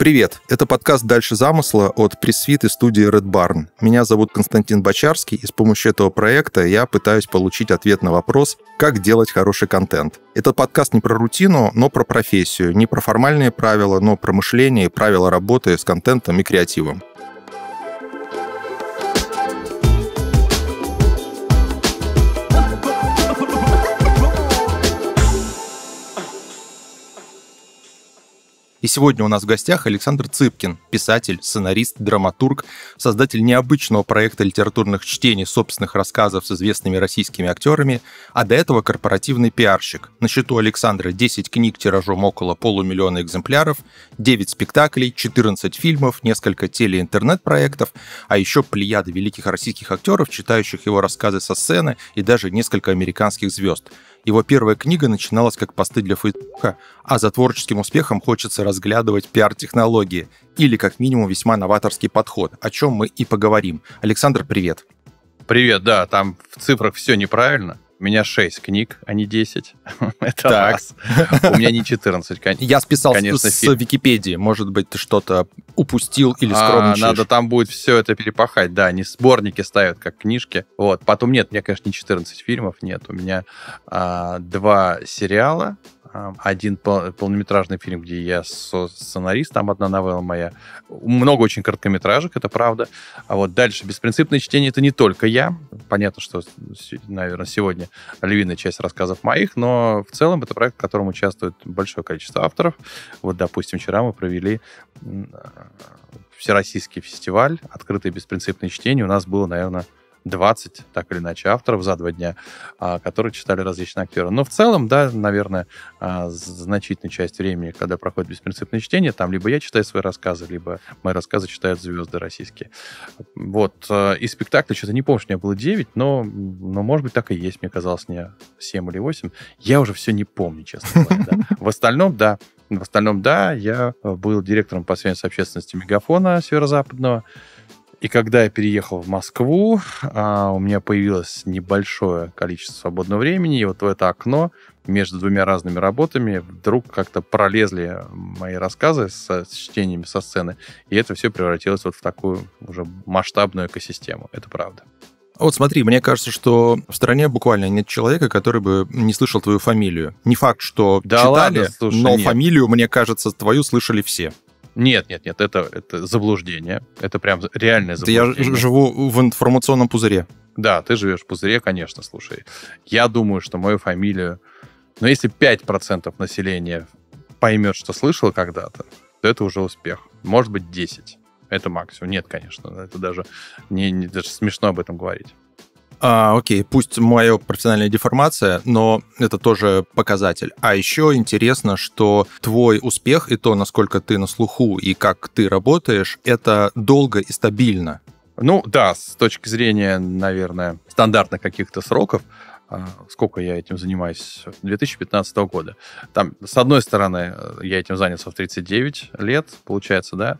Привет! Это подкаст «Дальше замысла» от пресс-свит и студии Red Barn. Меня зовут Константин Бочарский, и с помощью этого проекта я пытаюсь получить ответ на вопрос, как делать хороший контент. Этот подкаст не про рутину, но про профессию, не про формальные правила, но про мышление и правила работы с контентом и креативом. И сегодня у нас в гостях Александр Цыпкин, писатель, сценарист, драматург, создатель необычного проекта литературных чтений собственных рассказов с известными российскими актерами, а до этого корпоративный пиарщик. На счету Александра 10 книг тиражом около 500 000 экземпляров, 9 спектаклей, 14 фильмов, несколько теле-интернет-проектов, а еще плеяда великих российских актеров, читающих его рассказы со сцены, и даже несколько американских звезд. Его первая книга начиналась как посты для Фейсбука, а за творческим успехом хочется разглядывать пиар-технологии или, как минимум, весьма новаторский подход, о чем мы и поговорим. Александр, привет. Привет, да, там в цифрах все неправильно. У меня 6 книг, а не 10. Это раз. У меня не 14. Я списал конечно, с Википедии. Может быть, ты что-то упустил или скромничаешь. Надо там будет все это перепахать. Да, не сборники ставят, как книжки. Вот. Потом нет, у меня, конечно, не 14 фильмов. Нет, у меня 2 сериала. Один полнометражный фильм, где я сценарист, там одна новелла моя. Много очень короткометражек, это правда. А вот дальше беспринципное чтение — это не только я. Понятно, что, наверное, сегодня львиная часть рассказов моих, но в целом это проект, в котором участвует большое количество авторов. Вот, допустим, вчера мы провели всероссийский фестиваль «Открытое беспринципное чтение». У нас было, наверное, 20, так или иначе, авторов за 2 дня, которые читали различные актеры. Но в целом, да, наверное, значительная часть времени, когда проходит беспринципное чтение, там либо я читаю свои рассказы, либо мои рассказы читают звезды российские. Вот. И спектаклей что-то не помню, что у меня было 9, но может быть, так и есть. Мне казалось, не 7 или 8. Я уже все не помню, честно говоря. Да. В остальном, да, я был директором по связи с общественностью Мегафона Северо-Западного. И когда я переехал в Москву, у меня появилось небольшое количество свободного времени, и вот в это окно между 2 разными работами вдруг как-то пролезли мои рассказы с чтениями со сцены, и это все превратилось вот в такую уже масштабную экосистему. Это правда. Вот смотри, мне кажется, что в стране буквально нет человека, который бы не слышал твою фамилию. Не факт, что да читали, ладно, слушай, но нет. Фамилию, мне кажется, твою слышали все. Нет, это заблуждение. Это прям реальное заблуждение. Я живу в информационном пузыре. Да, ты живешь в пузыре, конечно, слушай. Я думаю, что мою фамилию... Но если 5% населения поймет, что слышал когда-то, то это уже успех. Может быть, 10. Это максимум. Нет, конечно. Это даже даже смешно об этом говорить. Окей, пусть моя профессиональная деформация, но это тоже показатель. А еще интересно, что твой успех и то, насколько ты на слуху и как ты работаешь, это долго и стабильно. Ну да, с точки зрения, наверное, стандартных каких-то сроков, сколько я этим занимаюсь, с 2015 года. Там, с одной стороны, я этим занялся в 39 лет, получается, да,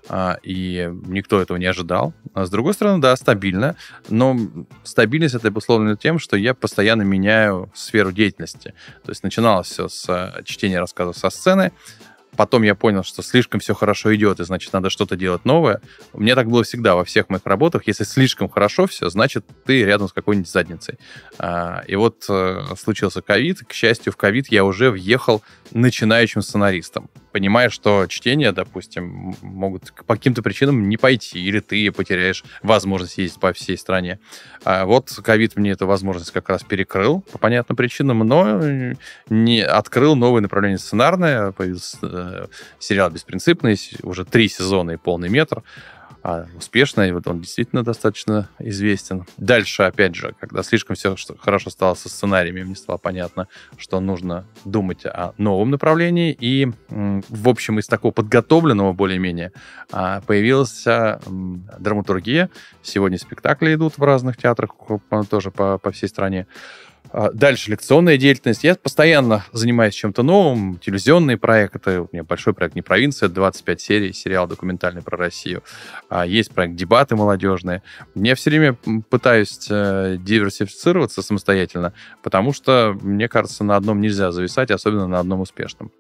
и никто этого не ожидал. А с другой стороны, да, стабильно, но стабильность это обусловлено тем, что я постоянно меняю сферу деятельности. То есть начиналось все с чтения рассказов со сцены, потом я понял, что слишком все хорошо идет, и значит, надо что-то делать новое. У меня так было всегда во всех моих работах. Если слишком хорошо все, значит, ты рядом с какой-нибудь задницей. И вот случился ковид. К счастью, в ковид я уже въехал начинающим сценаристом, понимая, что чтения, допустим, могут по каким-то причинам не пойти, или ты потеряешь возможность ездить по всей стране. Вот ковид мне эту возможность как раз перекрыл по понятным причинам, но не открыл новое направление сценарное. Появился сериал «Беспринципный», уже 3 сезона и полный метр. Успешно, и вот он действительно достаточно известен. Дальше, опять же, когда слишком все хорошо стало со сценариями, мне стало понятно, что нужно думать о новом направлении, и, в общем, из такого подготовленного более-менее появилась драматургия. Сегодня спектакли идут в разных театрах, тоже по всей стране. Дальше лекционная деятельность. Я постоянно занимаюсь чем-то новым. Телевизионные проекты. У меня большой проект «Не провинция», 25 серий, сериал документальный про Россию. Есть проект «Дебаты молодежные». Я все время пытаюсь диверсифицироваться самостоятельно, потому что, мне кажется, на одном нельзя зависать, особенно на одном успешном.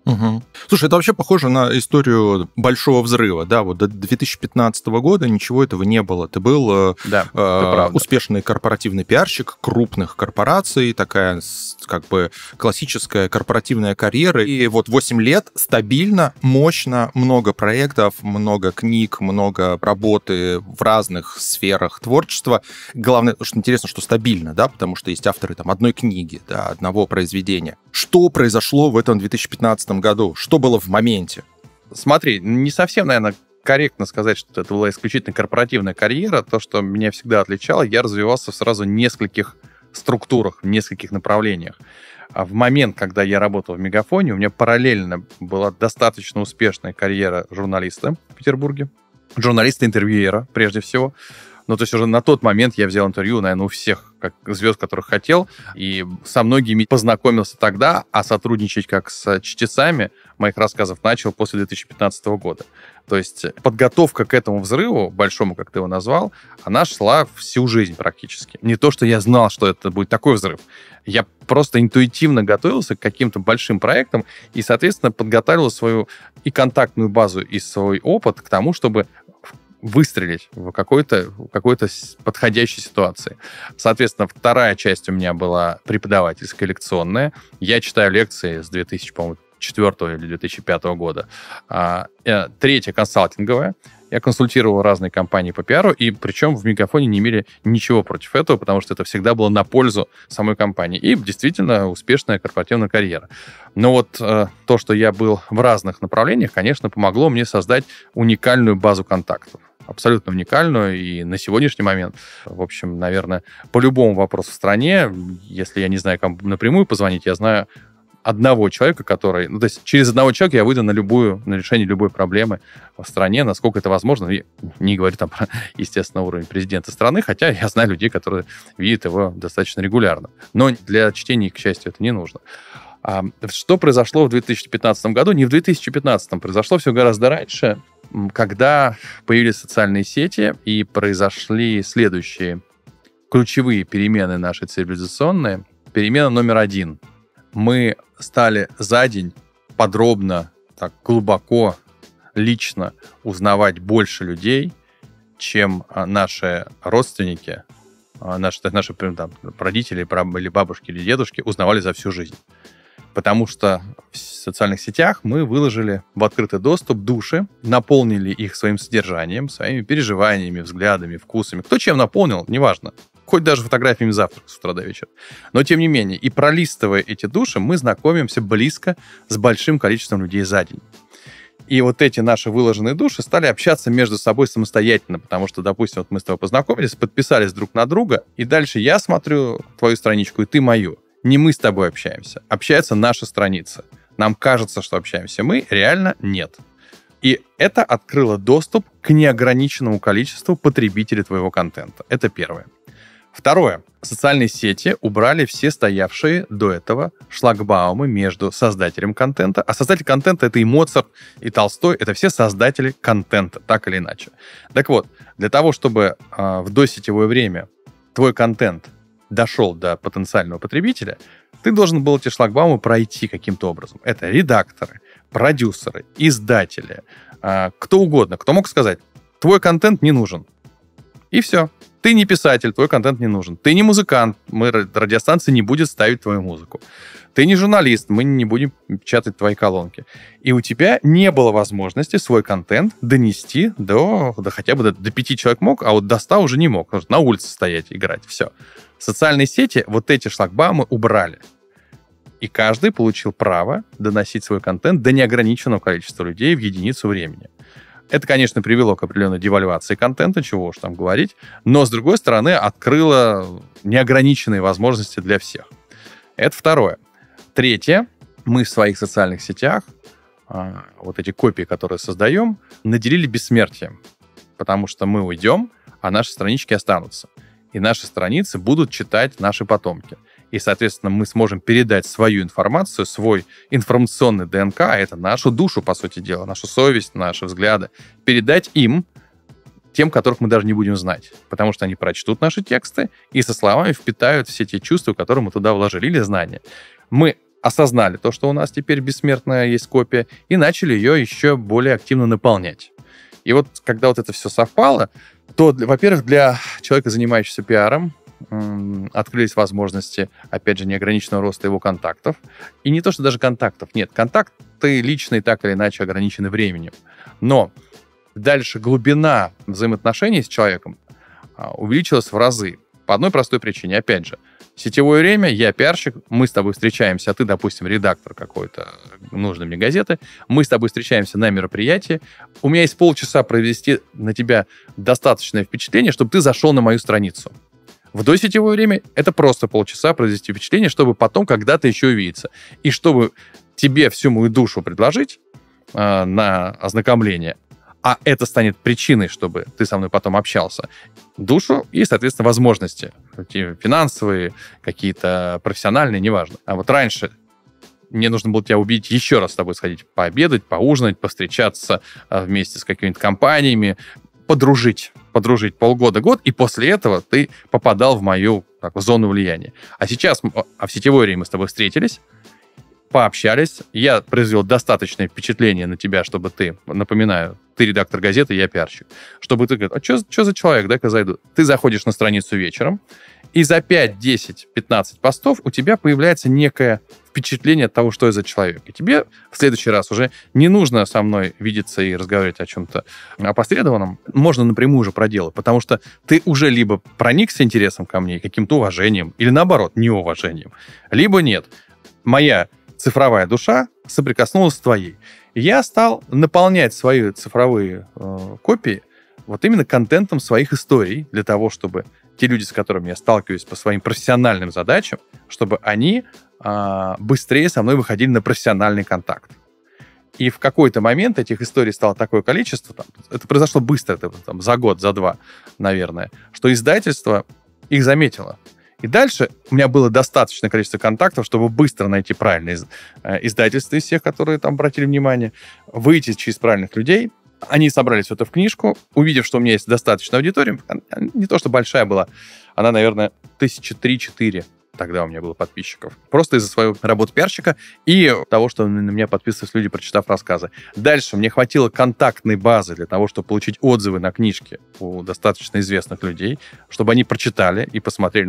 Угу. Слушай, это вообще похоже на историю большого взрыва, да, вот до 2015 года ничего этого не было. Ты был успешный корпоративный пиарщик крупных корпораций, такая как бы классическая корпоративная карьера, и вот 8 лет стабильно, мощно, много проектов, много книг, много работы в разных сферах творчества. Главное, что интересно, что стабильно, да, потому что есть авторы там одной книги, да, одного произведения. Что произошло в этом 2015 году? Что было в моменте? Смотри, не совсем, наверное, корректно сказать, что это была исключительно корпоративная карьера. То, что меня всегда отличало, я развивался сразу в нескольких структурах, в нескольких направлениях. А в момент, когда я работал в Мегафоне, у меня параллельно была достаточно успешная карьера журналиста в Петербурге. Журналиста-интервьюера, прежде всего. Ну, то есть уже на тот момент я взял интервью, наверное, у всех звезд, которых хотел, и со многими познакомился тогда, а сотрудничать как с чтецами моих рассказов начал после 2015 года. То есть подготовка к этому взрыву, большому, как ты его назвал, она шла всю жизнь практически. Не то, что я знал, что это будет такой взрыв. Я просто интуитивно готовился к каким-то большим проектам и, соответственно, подготавливал свою и контактную базу, и свой опыт к тому, чтобы выстрелить в какой-то подходящей ситуации. Соответственно, вторая часть у меня была преподавательская, лекционная. Я читаю лекции с 2004 или 2005 года. Третья консалтинговая. Я консультировал разные компании по пиару, и причем в Мегафоне не имели ничего против этого, потому что это всегда было на пользу самой компании. И действительно успешная корпоративная карьера. Но вот то, что я был в разных направлениях, конечно, помогло мне создать уникальную базу контактов. Абсолютно уникальную, и на сегодняшний момент, в общем, наверное, по любому вопросу в стране, если я не знаю, кому напрямую позвонить, я знаю одного человека, который... Ну, то есть через одного человека я выйду на решение любой проблемы в стране, насколько это возможно. Я не говорю там про, естественно, уровень президента страны, хотя я знаю людей, которые видят его достаточно регулярно. Но для чтения, к счастью, это не нужно. Что произошло в 2015 году? Не в 2015, произошло все гораздо раньше, когда появились социальные сети и произошли следующие ключевые перемены наши цивилизационные. Перемена номер 1. Мы стали за день подробно, так глубоко, лично узнавать больше людей, чем наши родственники, наши там, родители или бабушки или дедушки узнавали за всю жизнь. Потому что в социальных сетях мы выложили в открытый доступ души, наполнили их своим содержанием, своими переживаниями, взглядами, вкусами. Кто чем наполнил, неважно. Хоть даже фотографиями завтрака с утра до вечера. Но тем не менее, и пролистывая эти души, мы знакомимся близко с большим количеством людей за день. И вот эти наши выложенные души стали общаться между собой самостоятельно, потому что, допустим, вот мы с тобой познакомились, подписались друг на друга, и дальше я смотрю твою страничку, и ты мою. Не мы с тобой общаемся, общается наша страница. Нам кажется, что общаемся мы, реально нет. И это открыло доступ к неограниченному количеству потребителей твоего контента. Это первое. Второе. Социальные сети убрали все стоявшие до этого шлагбаумы между создателем контента. А создатель контента — это и Моцарт, и Толстой. Это все создатели контента, так или иначе. Так вот, для того, чтобы в досетевое время твой контент дошел до потенциального потребителя, ты должен был эти шлагбаумы пройти каким-то образом. Это редакторы, продюсеры, издатели, кто угодно. Кто мог сказать, твой контент не нужен. И все. Ты не писатель, твой контент не нужен. Ты не музыкант, радиостанция не будет ставить твою музыку. Ты не журналист, мы не будем печатать твои колонки. И у тебя не было возможности свой контент донести до хотя бы до 5 человек мог, а вот до 100 уже не мог. Нужно на улице стоять, играть, все. Социальные сети вот эти шлагбаумы убрали. И каждый получил право доносить свой контент до неограниченного количества людей в единицу времени. Это, конечно, привело к определенной девальвации контента, чего уж там говорить, но, с другой стороны, открыло неограниченные возможности для всех. Это второе. Третье. Мы в своих социальных сетях вот эти копии, которые создаем, наделили бессмертием, потому что мы уйдем, а наши странички останутся. И наши страницы будут читать наши потомки. И, соответственно, мы сможем передать свою информацию, свой информационный ДНК, а это нашу душу, по сути дела, нашу совесть, наши взгляды, передать им, тем, которых мы даже не будем знать. Потому что они прочтут наши тексты и со словами впитают все те чувства, которые мы туда вложили, или знания. Мы осознали то, что у нас теперь бессмертная есть копия, и начали ее еще более активно наполнять. И вот когда вот это все совпало, то, во-первых, для человека, занимающегося пиаром, открылись возможности, опять же, неограниченного роста его контактов. И не то, что даже контактов. Нет, контакты личные так или иначе ограничены временем. Но дальше глубина взаимоотношений с человеком увеличилась в разы. По одной простой причине. Опять же, сетевое время, я пиарщик, мы с тобой встречаемся, а ты, допустим, редактор какой-то нужной мне газеты, мы с тобой встречаемся на мероприятии, у меня есть полчаса провести на тебя достаточное впечатление, чтобы ты зашел на мою страницу. В досетевое время это просто полчаса произвести впечатление, чтобы потом когда-то еще увидеться. И чтобы тебе всю мою душу предложить на ознакомление, а это станет причиной, чтобы ты со мной потом общался, душу и, соответственно, возможности. Финансовые, какие-то профессиональные, неважно. А вот раньше мне нужно было тебя убедить еще раз с тобой сходить пообедать, поужинать, повстречаться вместе с какими-то компаниями, подружить полгода-год, и после этого ты попадал в мою зону влияния. А сейчас, в сетевое время мы с тобой встретились, пообщались, я произвел достаточное впечатление на тебя, чтобы ты, напоминаю, ты редактор газеты, я пиарщик, чтобы ты говорил, что за человек, дай-ка зайду. Ты заходишь на страницу вечером, и за 5, 10, 15 постов у тебя появляется некое впечатление от того, что я за человек. И тебе в следующий раз уже не нужно со мной видеться и разговаривать о чем-то опосредованном. Можно напрямую уже проделать, потому что ты уже либо проникся интересом ко мне, каким-то уважением, или наоборот, неуважением, либо нет. Моя цифровая душа соприкоснулась с твоей. И я стал наполнять свои цифровые копии вот именно контентом своих историй для того, чтобы те люди, с которыми я сталкиваюсь по своим профессиональным задачам, чтобы они быстрее со мной выходили на профессиональный контакт. И в какой-то момент этих историй стало такое количество, это произошло быстро, за год, за два, наверное, что издательство их заметило. И дальше у меня было достаточное количество контактов, чтобы быстро найти правильные издательства из всех, которые там обратили внимание, выйти через правильных людей. Они собрали все это в книжку, увидев, что у меня есть достаточная аудитория, не то, что большая была, она, наверное, 3-4 тогда у меня было подписчиков. Просто из-за своей работы пиарщика и того, что на меня подписывались люди, прочитав рассказы. Дальше мне хватило контактной базы для того, чтобы получить отзывы на книжки у достаточно известных людей, чтобы они прочитали и посмотрели,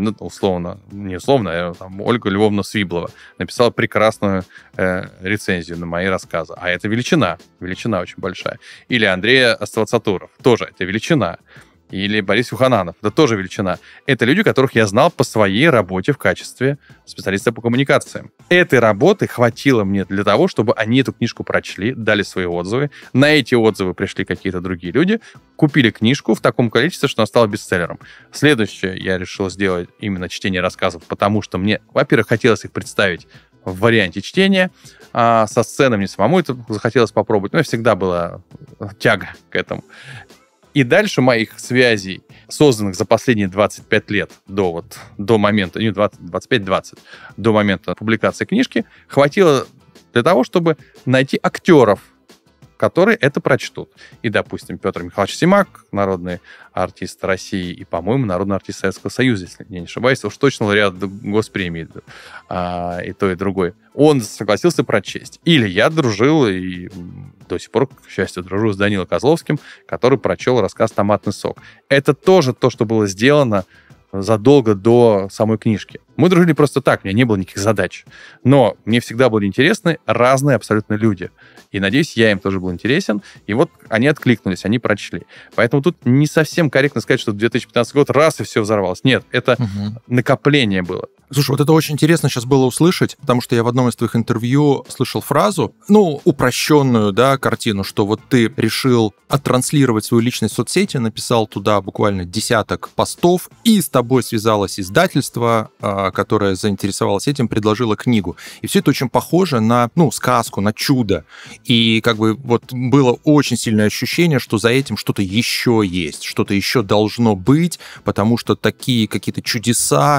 Ольга Львовна Свиблова написала прекрасную рецензию на мои рассказы. А это величина очень большая. Или Андрей Аствацатуров, тоже это величина. Или Борис Юхананов, это тоже величина. Это люди, которых я знал по своей работе в качестве специалиста по коммуникациям. Этой работы хватило мне для того, чтобы они эту книжку прочли, дали свои отзывы. На эти отзывы пришли какие-то другие люди, купили книжку в таком количестве, что она стала бестселлером. Следующее я решил сделать именно чтение рассказов, потому что мне, во-первых, хотелось их представить в варианте чтения, со сцены мне самому это захотелось попробовать. Но всегда была тяга к этому. И дальше моих связей, созданных за последние 25 лет до момента, 25-20, до момента публикации книжки, хватило для того, чтобы найти актеров, которые это прочтут. И, допустим, Петр Михайлович Симак, народный артист России и, по-моему, народный артист Советского Союза, если я не ошибаюсь, уж точно лауреат госпремии, и то, и другой. Он согласился прочесть. Или я дружил, и до сих пор, к счастью, дружу с Данилом Козловским, который прочел рассказ «Томатный сок». Это тоже то, что было сделано задолго до самой книжки. Мы дружили просто так, у меня не было никаких задач. Но мне всегда были интересны разные абсолютно люди. И, надеюсь, я им тоже был интересен. И вот они откликнулись, они прочли. Поэтому тут не совсем корректно сказать, что 2015 год раз и все взорвалось. Нет, это накопление было. Слушай, вот это очень интересно сейчас было услышать, потому что я в одном из твоих интервью слышал фразу, упрощенную, картину, что вот ты решил оттранслировать свою личность в соцсети, написал туда буквально десяток постов, и с тобой связалось издательство, которое заинтересовалось этим, предложило книгу. И все это очень похоже на, сказку, на чудо. И было очень сильное ощущение, что за этим что-то еще есть, что-то еще должно быть, потому что такие какие-то чудеса,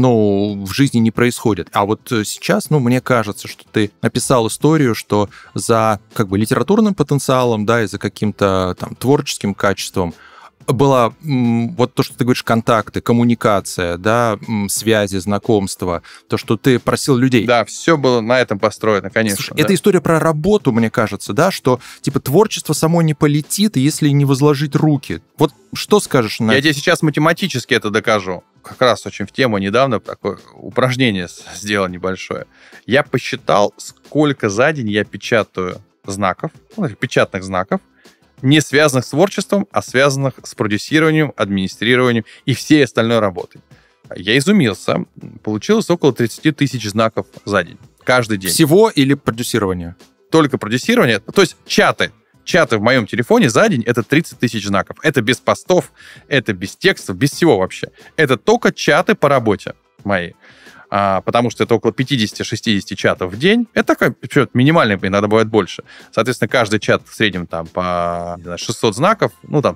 в жизни не происходят. А вот сейчас, мне кажется, что ты написал историю, что за литературным потенциалом, и за каким-то творческим качеством была вот то, что ты говоришь, контакты, коммуникация, да, связи, знакомства, то, что ты просил людей. Да, все было на этом построено, конечно. Слушай, это история про работу, мне кажется, да, что типа творчество само не полетит, если не возложить руки. Вот что скажешь на это? Я тебе сейчас математически это докажу. Как раз очень в тему недавно такое упражнение сделал небольшое. Я посчитал, сколько за день я печатаю знаков, печатных знаков, не связанных с творчеством, а связанных с продюсированием, администрированием и всей остальной работой. Я изумился. Получилось около 30 тысяч знаков за день. Каждый день. Всего или продюсирование? Только продюсирование. То есть чаты. Чаты в моем телефоне за день — это 30 тысяч знаков. Это без постов, это без текстов, без всего вообще. Это только чаты по работе мои. Потому что это около 50-60 чатов в день. Это такая минимальная, иногда бывает больше. Соответственно, каждый чат в среднем там по 600 знаков,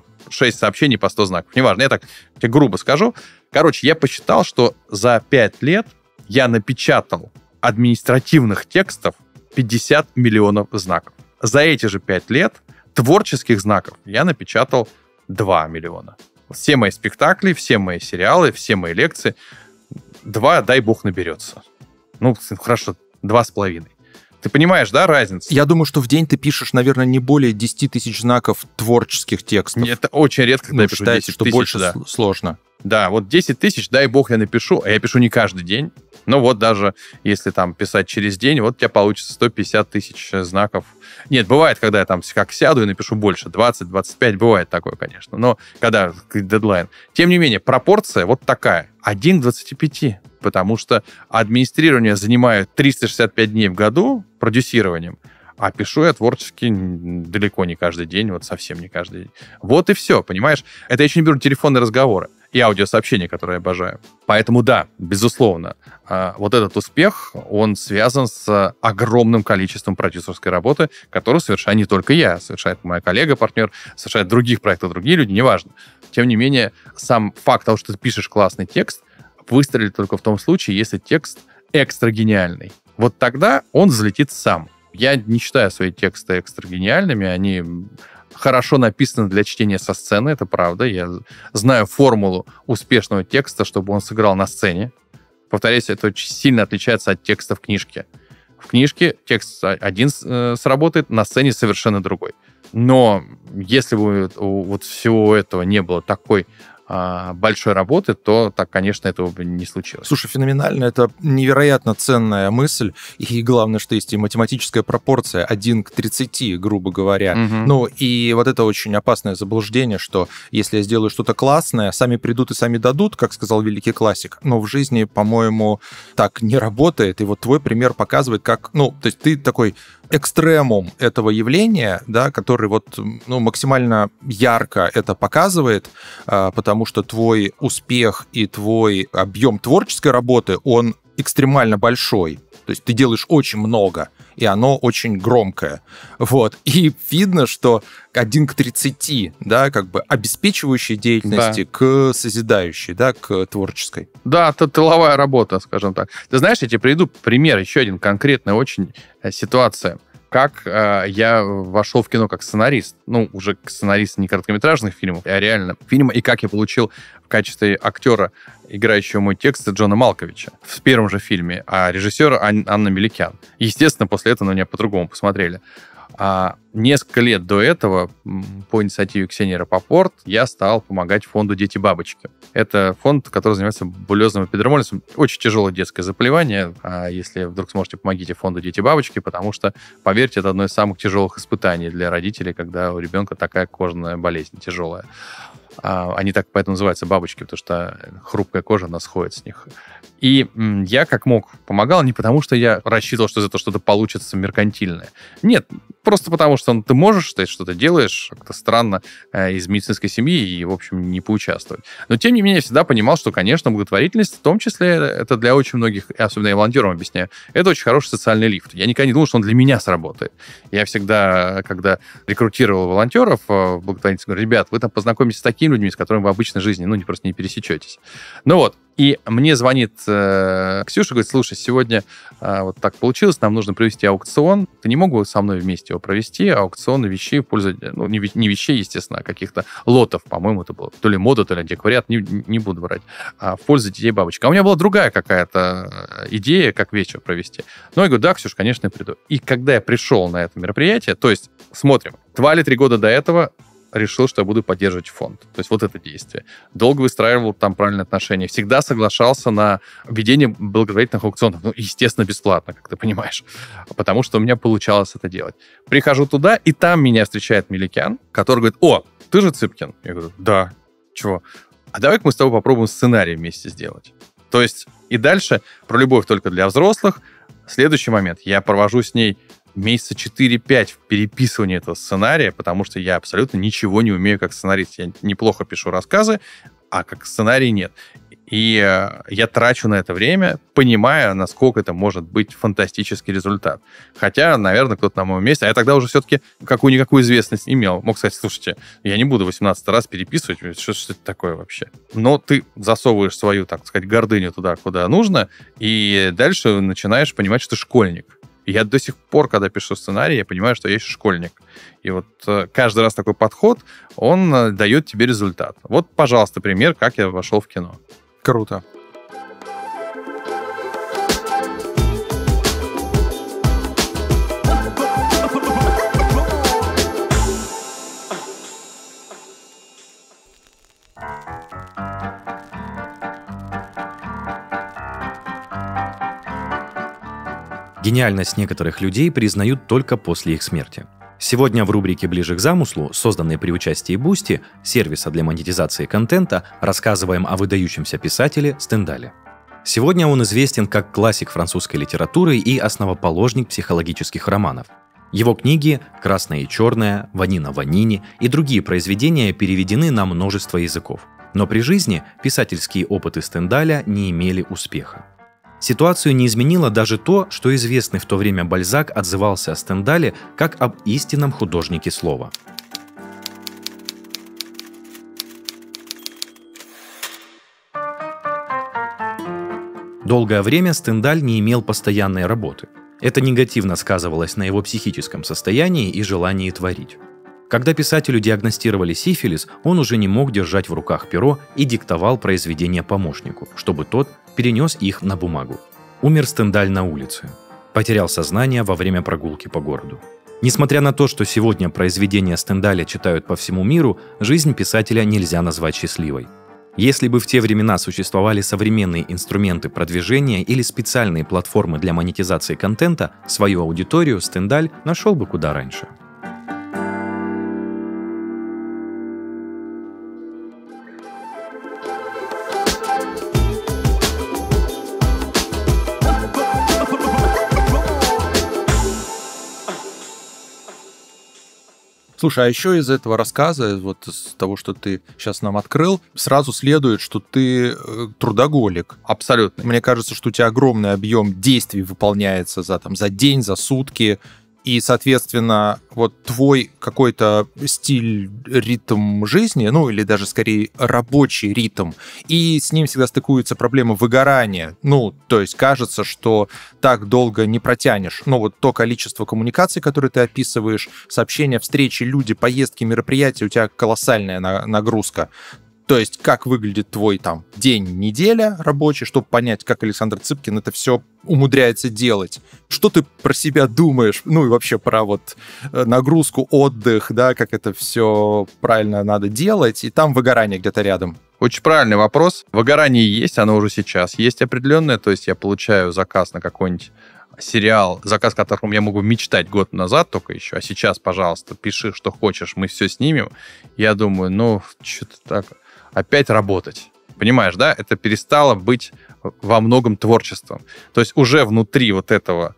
6 сообщений по 100 знаков. Неважно, я так тебе грубо скажу. Короче, я посчитал, что за 5 лет я напечатал административных текстов 50 миллионов знаков. За эти же 5 лет творческих знаков я напечатал 2 миллиона. Все мои спектакли, все мои сериалы, все мои лекции — 2, дай бог, наберется. Хорошо, 2,5. Ты понимаешь, да, разницу? Я думаю, что в день ты пишешь, наверное, не более 10 тысяч знаков творческих текстов. Это очень редко, когда я пишу 10 что тысяч, больше да. сложно. Да, вот 10 тысяч, дай бог, я напишу, а я пишу не каждый день. Но вот даже если там писать через день, вот у тебя получится 150 тысяч знаков. Нет, бывает, когда я там как сяду и напишу больше, 20-25, бывает такое, конечно. Но когда дедлайн. Тем не менее, пропорция вот такая. 1 к 25. Потому что администрирование занимает 365 дней в году продюсированием, а пишу я творчески далеко не каждый день, вот совсем не каждый день. Вот и все, понимаешь? Это я еще не беру телефонные разговоры и аудиосообщения, которые я обожаю. Поэтому да, безусловно, вот этот успех, он связан с огромным количеством продюсерской работы, которую совершаю не только я, совершает моя коллега, партнер, совершает в других проектах другие люди, неважно. Тем не менее, сам факт того, что ты пишешь классный текст, выстрелит только в том случае, если текст экстра гениальный. Вот тогда он взлетит сам. Я не считаю свои тексты экстра гениальными, они хорошо написаны для чтения со сцены, это правда. Я знаю формулу успешного текста, чтобы он сыграл на сцене. Повторяюсь, это очень сильно отличается от текста в книжке. В книжке текст один сработает, на сцене совершенно другой. Но если бы вот всего этого не было такой большой работы, то так, конечно, этого бы не случилось. Слушай, феноменально, это невероятно ценная мысль, и главное, что есть и математическая пропорция 1 к 30, грубо говоря. Угу. И вот это очень опасное заблуждение, что если я сделаю что-то классное, сами придут и сами дадут, как сказал великий классик, но в жизни, по-моему, так не работает, и вот твой пример показывает, как, то есть ты такой экстремум этого явления, да, который вот максимально ярко это показывает, потому что твой успех и твой объем творческой работы, он экстремально большой. То есть ты делаешь очень много, и оно очень громкое. Вот. И видно, что 1 к 30, да, как бы обеспечивающей деятельности, да, к созидающей, да, к творческой. Да, это тыловая работа, скажем так. Ты знаешь, я тебе приведу пример, еще один конкретная очень ситуация. Как я вошел в кино как сценарист. Уже сценарист не короткометражных фильмов, а реально фильма. И как я получил в качестве актера, играющего мой текст, Джона Малковича в первом же фильме, а режиссер Анна Меликян. Естественно, после этого на меня по-другому посмотрели. Несколько лет до этого, по инициативе Ксении Рапопорт, я стал помогать фонду «Дети-бабочки». Это фонд, который занимается булезным эпидермолизом. Очень тяжелое детское заболевание. Если вдруг сможете, помогите фонду «Дети-бабочки», потому что, поверьте, это одно из самых тяжелых испытаний для родителей, когда у ребенка такая кожная болезнь тяжелая. Они так поэтому называются бабочки, потому что хрупкая кожа, она сходит с них. И я как мог помогал не потому, что я рассчитывал, что из этого что-то получится меркантильное. Нет, просто потому, что ты можешь, ты что-то делаешь, как-то странно, из медицинской семьи и, в общем, не поучаствовать. Но, тем не менее, я всегда понимал, что, конечно, благотворительность, в том числе, это для очень многих, особенно я волонтерам объясняю, это очень хороший социальный лифт. Я никогда не думал, что он для меня сработает. Я всегда, когда рекрутировал волонтеров в благотворительность, говорю: ребят, вы там познакомитесь с такими такими людьми, с которыми вы в обычной жизни, просто не пересечетесь. Ну вот, и мне звонит Ксюша, говорит, слушай, сегодня вот так получилось, нам нужно провести аукцион. Ты не мог бы со мной вместе его провести? Аукцион вещей в пользу, не вещей, естественно, а каких-то лотов, по-моему, это было. То ли мода, то ли антиквариат, не буду врать. В пользу детей бабочек. А у меня была другая какая-то идея, как вечер провести. Ну, я говорю, да, Ксюш, конечно, я приду. И когда я пришел на это мероприятие, то есть, смотрим, 2 или 3 года до этого решил, что я буду поддерживать фонд. То есть вот это действие. Долго выстраивал там правильные отношения. Всегда соглашался на ведение благотворительных аукционов. Естественно, бесплатно, как ты понимаешь. Потому что у меня получалось это делать. Прихожу туда, и там меня встречает Меликян, который говорит, о, ты же Цыпкин? Я говорю, да. Чего? А давай-ка мы с тобой попробуем сценарий вместе сделать. То есть и дальше про любовь только для взрослых. Следующий момент. Я провожу с ней месяца 4-5 в переписывании этого сценария, потому что я абсолютно ничего не умею как сценарист. Я неплохо пишу рассказы, а как сценарий нет. И я трачу на это время, понимая, насколько это может быть фантастический результат. Хотя, наверное, кто-то на моем месте, а я тогда уже все-таки какую-никакую известность имел. Мог сказать, слушайте, я не буду 18 раз переписывать, что это такое вообще? Но ты засовываешь свою, так сказать, гордыню туда, куда нужно, и дальше начинаешь понимать, что ты школьник. И я до сих пор, когда пишу сценарий, я понимаю, что я еще школьник. И вот каждый раз такой подход, он дает тебе результат. Вот, пожалуйста, пример, как я вошел в кино. Круто. Гениальность некоторых людей признают только после их смерти. Сегодня в рубрике «Ближе к замыслу», созданной при участии Boosty, сервиса для монетизации контента, рассказываем о выдающемся писателе Стендале. Сегодня он известен как классик французской литературы и основоположник психологических романов. Его книги «Красное и черное», «Ванина Ванини» и другие произведения переведены на множество языков. Но при жизни писательские опыты Стендаля не имели успеха. Ситуацию не изменило даже то, что известный в то время Бальзак отзывался о Стендале как об истинном художнике слова. Долгое время Стендаль не имел постоянной работы. Это негативно сказывалось на его психическом состоянии и желании творить. Когда писателю диагностировали сифилис, он уже не мог держать в руках перо и диктовал произведения помощнику, чтобы тот перенес их на бумагу. Умер Стендаль на улице. Потерял сознание во время прогулки по городу. Несмотря на то, что сегодня произведения Стендаля читают по всему миру, жизнь писателя нельзя назвать счастливой. Если бы в те времена существовали современные инструменты продвижения или специальные платформы для монетизации контента, свою аудиторию Стендаль нашел бы куда раньше. Слушай, а еще из этого рассказа, вот из того, что ты сейчас нам открыл, сразу следует, что ты трудоголик. Абсолютно. Мне кажется, что у тебя огромный объем действий выполняется за день, за сутки. И, соответственно, вот твой какой-то стиль, ритм жизни, или даже скорее рабочий ритм, и с ним всегда стыкуется проблема выгорания. То есть кажется, что так долго не протянешь. Вот то количество коммуникаций, которые ты описываешь, сообщения, встречи, люди, поездки, мероприятия, у тебя колоссальная нагрузка. То есть, как выглядит твой день, неделя рабочий, чтобы понять, как Александр Цыпкин это все умудряется делать. Что ты про себя думаешь? И вообще про нагрузку, отдых, да, как это все правильно надо делать, и там выгорание где-то рядом. Очень правильный вопрос. Выгорание есть, оно уже сейчас есть определенное, то есть я получаю заказ на какой-нибудь сериал, заказ которым я могу мечтать год назад только еще, а сейчас, пожалуйста, пиши, что хочешь, мы все снимем. Я думаю, что-то так... опять работать. Понимаешь, да? Это перестало быть во многом творчеством. То есть уже внутри вот этого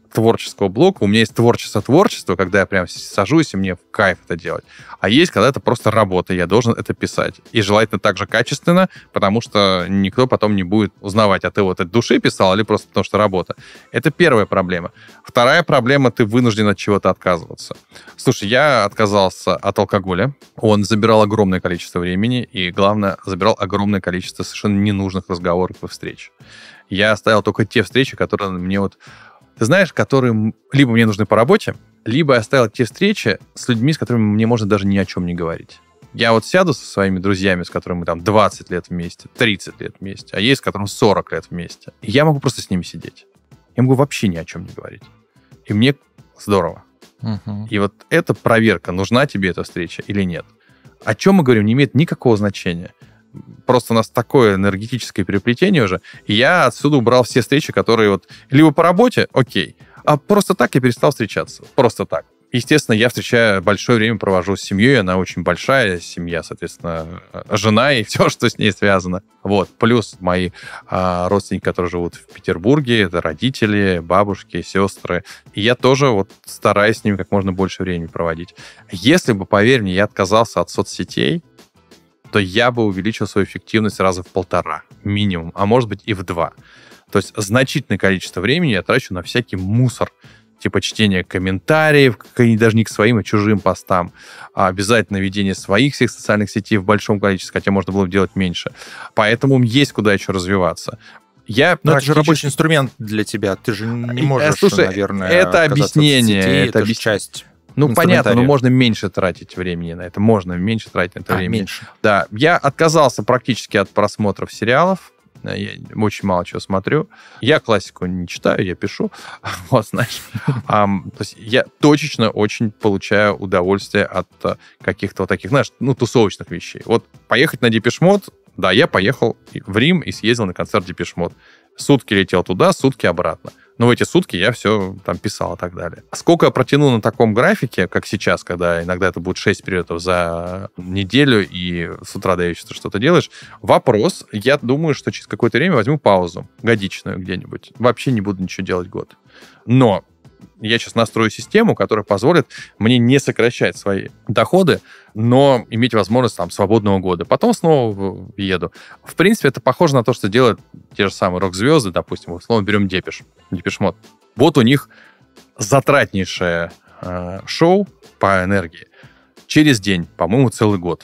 творческого блока. У меня есть творчество, когда я прям сажусь, и мне в кайф это делать. А есть, когда это просто работа, я должен это писать. И желательно так же качественно, потому что никто потом не будет узнавать, а ты вот от души писал или просто потому что работа. Это первая проблема. Вторая проблема, ты вынужден от чего-то отказываться. Слушай, я отказался от алкоголя. Он забирал огромное количество времени, и, главное, забирал огромное количество совершенно ненужных разговоров и встреч. Я оставил только те встречи, которые мне вот... Ты знаешь, которые либо мне нужны по работе, либо я оставил те встречи с людьми, с которыми мне можно даже ни о чем не говорить. Я вот сяду со своими друзьями, с которыми мы там 20 лет вместе, 30 лет вместе, а есть, с которыми 40 лет вместе. И я могу просто с ними сидеть. Я могу вообще ни о чем не говорить. И мне здорово. И вот эта проверка, нужна тебе эта встреча или нет. О чем мы говорим, не имеет никакого значения. Просто у нас такое энергетическое переплетение уже. И я отсюда убрал все встречи, которые вот либо по работе, окей, а просто так я перестал встречаться. Просто так. Естественно, я встречаю, большое время провожу с семьей, она очень большая семья, соответственно, жена и все, что с ней связано. Вот. Плюс мои родственники, которые живут в Петербурге, это родители, бабушки, сестры. И я тоже вот стараюсь с ними как можно больше времени проводить. Если бы, поверь мне, я отказался от соцсетей, то я бы увеличил свою эффективность раза в 1,5 минимум, а может быть и в 2. То есть значительное количество времени я трачу на всякий мусор, типа чтения комментариев, даже не к своим, а чужим постам, а обязательно ведение своих всех социальных сетей в большом количестве, хотя можно было бы делать меньше. Поэтому есть куда еще развиваться. Но это же рабочий инструмент для тебя, ты же не можешь, слушай, наверное, это объяснение, сетей, это часть. Ну, понятно, но можно меньше тратить времени на это. Можно меньше тратить на это времени. Меньше. Да, я отказался практически от просмотров сериалов. Я очень мало чего смотрю. Я классику не читаю, я пишу. Вот, знаешь. То есть я точечно очень получаю удовольствие от каких-то вот таких, знаешь, тусовочных вещей. Вот поехать на Depeche Mode, да, я поехал в Рим и съездил на концерт Depeche Mode. Сутки летел туда, сутки обратно. Но в эти сутки я все там писал и так далее. Сколько я протяну на таком графике, как сейчас, когда иногда это будет 6 периодов за неделю, и с утра до вечера что-то делаешь, вопрос. Я думаю, что через какое-то время возьму паузу годичную где-нибудь. Вообще не буду ничего делать год. Но я сейчас настрою систему, которая позволит мне не сокращать свои доходы, но иметь возможность там свободного года. Потом снова еду. В принципе, это похоже на то, что делают те же самые рок-звезды, допустим, условно берем Depeche Mode. Вот у них затратнейшее шоу по энергии. Через день, по-моему, целый год.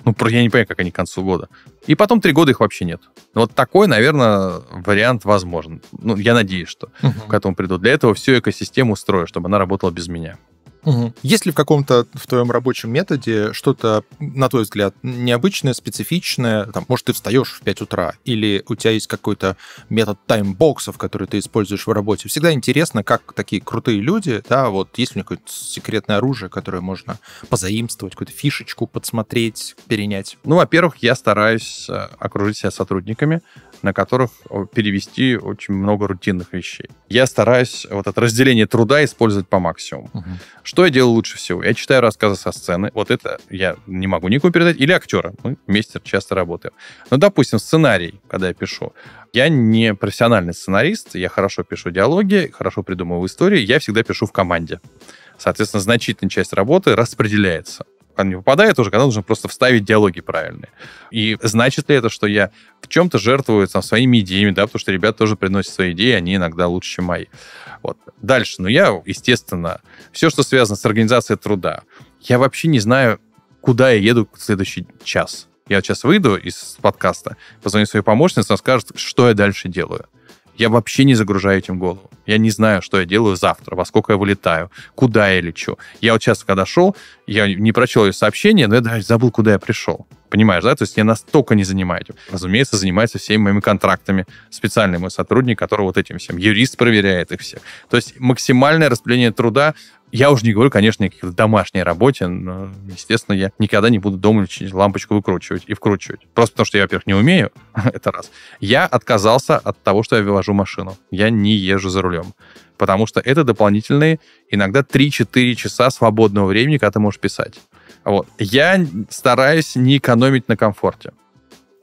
Я не понимаю, как они к концу года. И потом 3 года их вообще нет. Вот такой, наверное, вариант возможен. Я надеюсь, что к этому придут. Для этого всю экосистему устрою, чтобы она работала без меня. Есть ли в твоем рабочем методе что-то, на твой взгляд, необычное, специфичное? Там, может, ты встаешь в 5 утра, или у тебя есть какой-то метод таймбоксов, который ты используешь в работе? Всегда интересно, как такие крутые люди, да, вот есть у них какое-то секретное оружие, которое можно позаимствовать, какую-то фишечку подсмотреть, перенять? Во-первых, я стараюсь окружить себя сотрудниками, на которых перевести очень много рутинных вещей. Я стараюсь вот это разделение труда использовать по максимуму. Что я делаю лучше всего? Я читаю рассказы со сцены. Вот это я не могу никому передать. Или актера. Мы вместе часто работаем. Допустим, сценарий, когда я пишу. Я не профессиональный сценарист. Я хорошо пишу диалоги, хорошо придумываю истории. Я всегда пишу в команде. Соответственно, значительная часть работы распределяется. Она не попадает уже, когда нужно просто вставить диалоги правильные. И значит ли это, что я в чем-то жертвую своими идеями, да, потому что ребята тоже приносят свои идеи, они иногда лучше, чем мои. Вот. Дальше, я, естественно, все, что связано с организацией труда, я вообще не знаю, куда я еду в следующий час. Я сейчас выйду из подкаста, позвоню своей помощнице, она скажет, что я дальше делаю. Я вообще не загружаю этим голову. Я не знаю, что я делаю завтра, во сколько я вылетаю, куда я лечу. Я вот сейчас, когда шел, я не прочел ее сообщение, но я даже забыл, куда я пришел. Понимаешь, да? То есть я настолько не занимаюсь этим. Разумеется, занимается всеми моими контрактами. Специальный мой сотрудник, который вот этим всем. Юрист проверяет их всех. То есть максимальное распределение труда. Я уже не говорю, конечно, о какой-то домашней работе, но, естественно, я никогда не буду дома лампочку выкручивать и вкручивать. Просто потому, что я, во-первых, не умею, это раз. Я отказался от того, что я вожу машину. Я не езжу за рулем. Потому что это дополнительные, иногда 3-4 часа свободного времени, когда ты можешь писать. Вот. Я стараюсь не экономить на комфорте.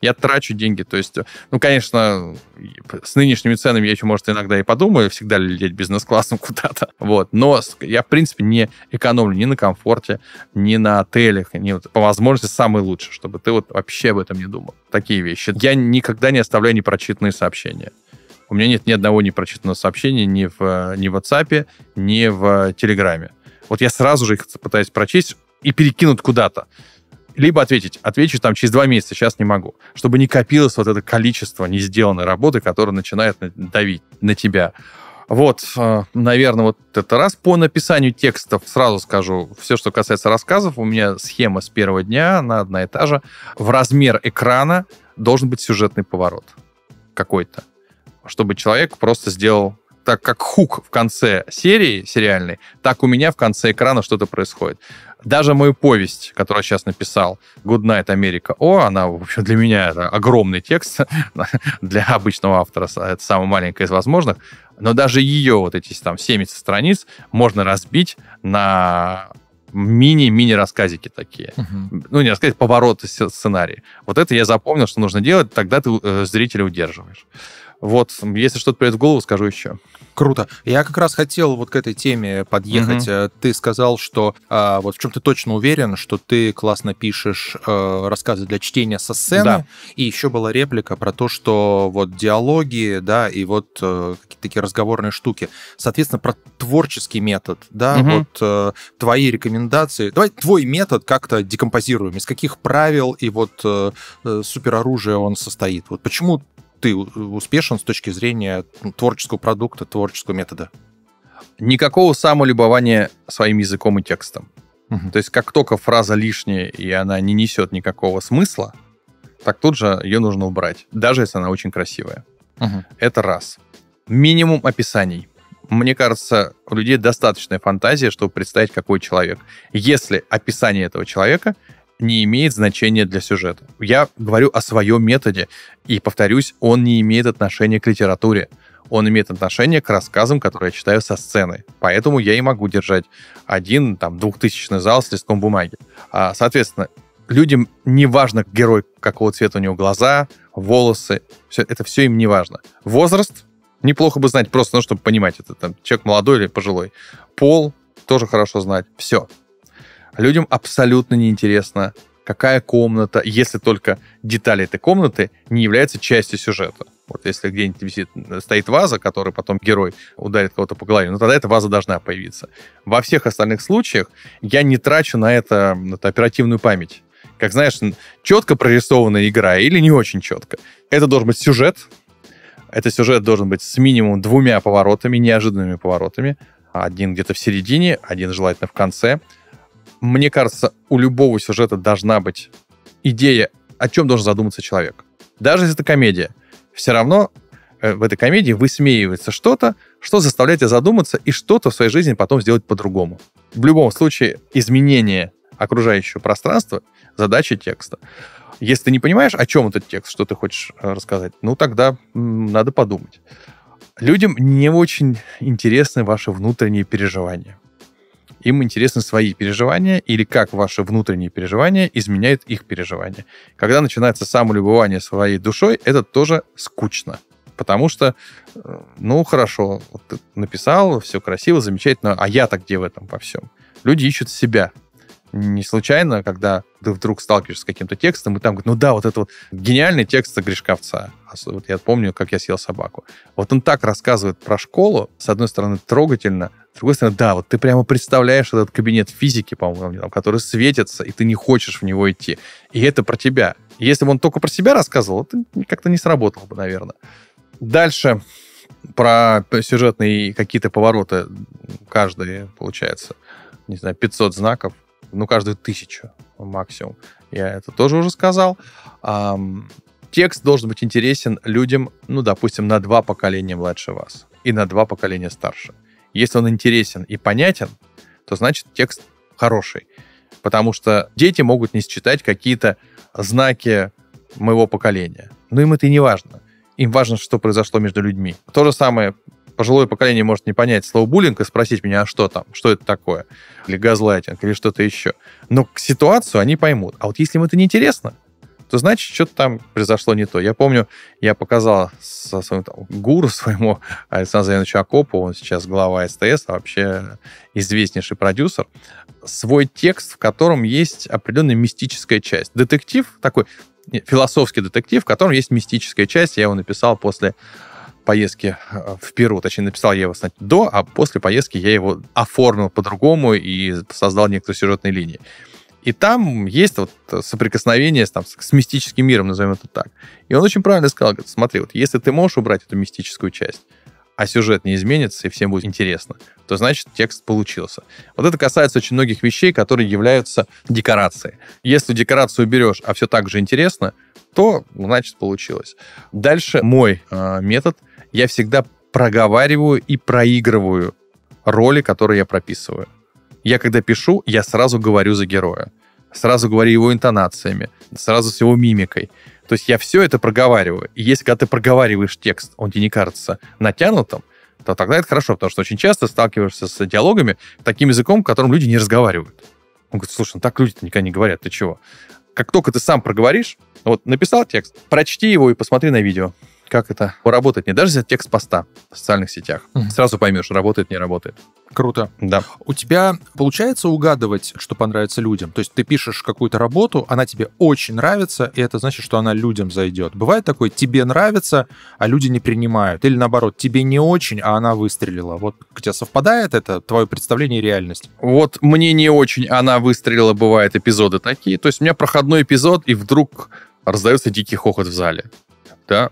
Я трачу деньги. То есть, ну, конечно, с нынешними ценами я еще, может, иногда и подумаю, всегда ли лететь бизнес-классом куда-то. Вот. Но я, в принципе, не экономлю ни на комфорте, ни на отелях, ни вот, по возможности самое лучшее, чтобы ты вот вообще об этом не думал. Такие вещи. Я никогда не оставляю непрочитанные сообщения. У меня нет ни одного непрочитанного сообщения ни в WhatsApp, ни в Телеграме. Вот я сразу же их пытаюсь прочесть и перекинуть куда-то. Либо отвечу там через 2 месяца, сейчас не могу. Чтобы не копилось вот это количество не сделанной работы, которая начинает давить на тебя. Вот, наверное, вот это раз. По написанию текстов сразу скажу, все, что касается рассказов, у меня схема с первого дня, она одна и та же. В размер экрана должен быть сюжетный поворот какой-то, чтобы человек просто сделал... Так как хук в конце серии сериальной, так у меня в конце экрана что-то происходит. Даже мою повесть, которую я сейчас написал, «Good Night, Америка О», она, в общем, для меня это огромный текст, для обычного автора это самая маленькая из возможных, но даже ее, вот эти там 70 страниц, можно разбить на мини-рассказики такие. Ну, не рассказать, повороты сценария. Вот это я запомнил, что нужно делать, тогда ты зрителя удерживаешь. Вот, если что-то придет в голову, скажу еще. Круто. Я как раз хотел вот к этой теме подъехать. Ты сказал, что вот в чем ты точно уверен, что ты классно пишешь рассказы для чтения со сцены. Да. И еще была реплика про то, что вот диалоги, да, и вот какие-то такие разговорные штуки. Соответственно, про творческий метод, да, вот твои рекомендации. Давай твой метод как-то декомпозируем. Из каких правил и вот супероружия он состоит? Вот почему ты успешен с точки зрения творческого продукта, творческого метода? Никакого самолюбования своим языком и текстом. То есть как только фраза лишняя, и она не несет никакого смысла, так тут же ее нужно убрать, даже если она очень красивая. Это раз. Минимум описаний. Мне кажется, у людей достаточная фантазия, чтобы представить, какой человек. Если описание этого человека не имеет значения для сюжета. Я говорю о своем методе, и, повторюсь, он не имеет отношения к литературе. Он имеет отношение к рассказам, которые я читаю со сцены. Поэтому я и могу держать один, там, 2000-й зал с листком бумаги. Соответственно, людям не важно, герой, какого цвета у него глаза, волосы. Это все им не важно. Возраст неплохо бы знать, просто, чтобы понимать, это там, человек молодой или пожилой. Пол тоже хорошо знать. Все. Людям абсолютно неинтересно, какая комната, если только детали этой комнаты не являются частью сюжета. Вот если где-нибудь висит, стоит ваза, которой потом герой ударит кого-то по голове, ну тогда эта ваза должна появиться. Во всех остальных случаях я не трачу на это оперативную память. Как знаешь, четко прорисованная игра или не очень четко. Это должен быть сюжет. Этот сюжет должен быть с минимум 2 поворотами, неожиданными поворотами. Один где-то в середине, один желательно в конце. Мне кажется, у любого сюжета должна быть идея, о чем должен задуматься человек. Даже если это комедия. Все равно в этой комедии высмеивается что-то, что заставляет тебя задуматься и что-то в своей жизни потом сделать по-другому. В любом случае, изменение окружающего пространства — задача текста. Если ты не понимаешь, о чем этот текст, что ты хочешь рассказать, ну тогда надо подумать. Людям не очень интересны ваши внутренние переживания. Им интересны свои переживания или как ваши внутренние переживания изменяют их переживания. Когда начинается самолюбование своей душой, это тоже скучно. Потому что, ну, хорошо, вот ты написал, все красиво, замечательно, а я-то где в этом во всем? Люди ищут себя. Не случайно, когда ты вдруг сталкиваешься с каким-то текстом, и там говорят, ну да, вот это вот гениальный текст Гришковца. Вот я помню, как я съел собаку. Вот он так рассказывает про школу, с одной стороны, трогательно, с другой стороны, да, вот ты прямо представляешь этот кабинет физики, по-моему, который светится, и ты не хочешь в него идти. И это про тебя. Если бы он только про себя рассказывал, это как-то не сработало бы, наверное. Дальше про сюжетные какие-то повороты. Каждый, получается, не знаю, 500 знаков. Ну, каждую 1000 максимум. Я это тоже уже сказал. Текст должен быть интересен людям, ну, допустим, на 2 поколения младше вас и на 2 поколения старше. Если он интересен и понятен, то значит текст хороший. Потому что дети могут не считать какие-то знаки моего поколения. Но им это и не важно. Им важно, что произошло между людьми. То же самое пожилое поколение может не понять слово буллинг и спросить меня, а что там, что это такое? Или газлайтинг, или что-то еще. Но к ситуацию они поймут. А вот если им это не интересно, то значит, что-то там произошло не то. Я помню, я показал своему гуру своему Александру Заяновичу Акопову, он сейчас глава СТС, а вообще известнейший продюсер, свой текст, в котором есть определенная мистическая часть. Детектив такой, философский детектив, в котором есть мистическая часть. Я его написал после поездки в Перу. Точнее, написал я его до, а после поездки я его оформил по-другому и создал некоторые сюжетные линии. И там есть вот соприкосновение с мистическим миром, назовем это так. И он очень правильно сказал, говорит, смотри, вот если ты можешь убрать эту мистическую часть, а сюжет не изменится, и всем будет интересно, то значит текст получился. Вот это касается очень многих вещей, которые являются декорацией. Если декорацию уберешь, а все так же интересно, то, значит, получилось. Дальше мой метод. Я всегда проговариваю и проигрываю роли, которые я прописываю. Я, когда пишу, я сразу говорю за героя. Сразу говорю его интонациями, сразу с его мимикой. То есть я все это проговариваю. И если когда ты проговариваешь текст, он тебе не кажется натянутым, то тогда это хорошо, потому что очень часто сталкиваешься с диалогами таким языком, которым люди не разговаривают. Он говорит, слушай, ну так люди-то никогда не говорят, ты чего? Как только ты сам проговоришь, вот написал текст, прочти его и посмотри на видео. Как это работает. Не даже за текст поста в социальных сетях. Сразу поймешь, работает, не работает. Круто. Да. У тебя получается угадывать, что понравится людям? То есть ты пишешь какую-то работу, она тебе очень нравится, и это значит, что она людям зайдет. Бывает такое, тебе нравится, а люди не принимают. Или наоборот, тебе не очень, а она выстрелила. Вот у тебя совпадает это, твое представление и реальность? Вот мне не очень она выстрелила, бывают эпизоды такие. То есть у меня проходной эпизод, и вдруг раздается дикий хохот в зале. Да,